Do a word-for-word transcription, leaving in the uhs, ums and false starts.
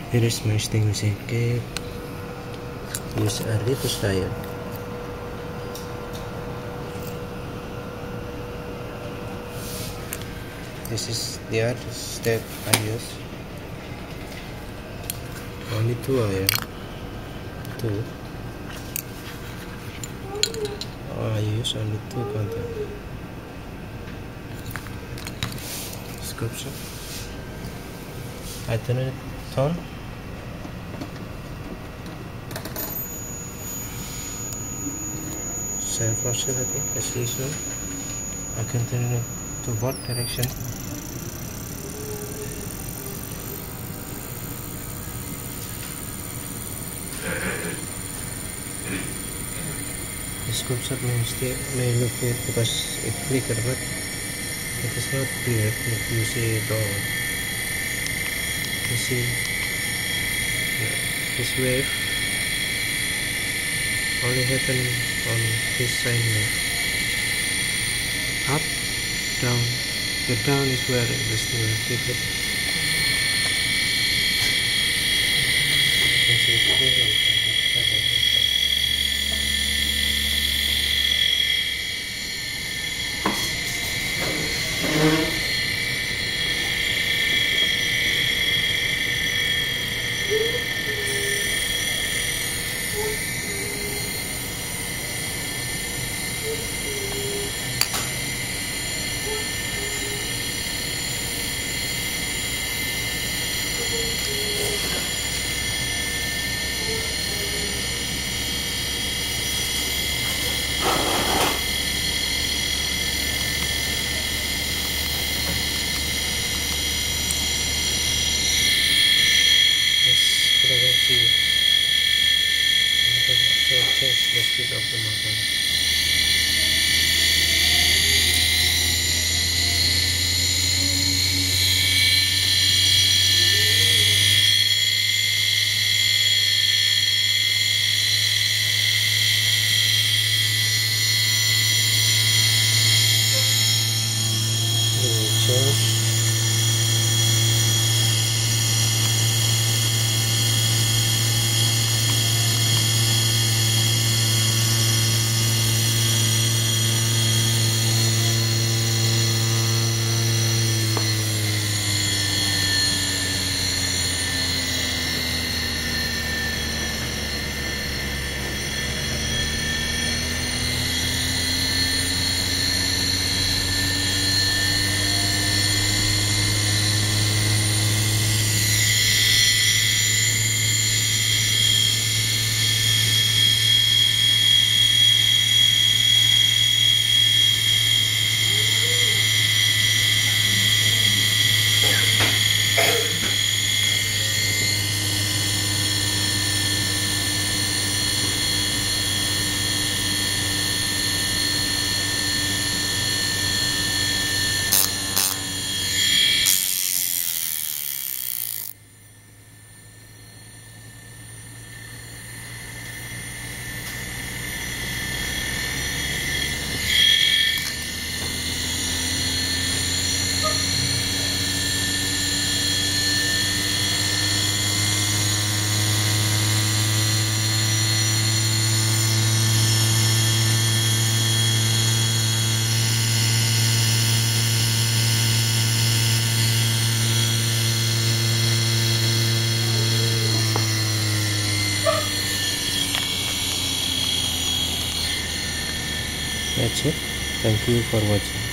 Here is my extinguishing cap. Use a Ritos diode. This is the other step I use. Only two iron. Two. Oh, I use only two contact. Description. I turn it on. Self oscillating as usual. I can turn it to both direction. The sculpture may, stay, may look weird because it flickered, but it is not weird if you see it all. You see this wave only happen on this sine wave. Up, down. The down is where the sneer flickered. You can see it clearly. Frequency and can also change the speed of the motor. Change. That's it. Thank you for watching.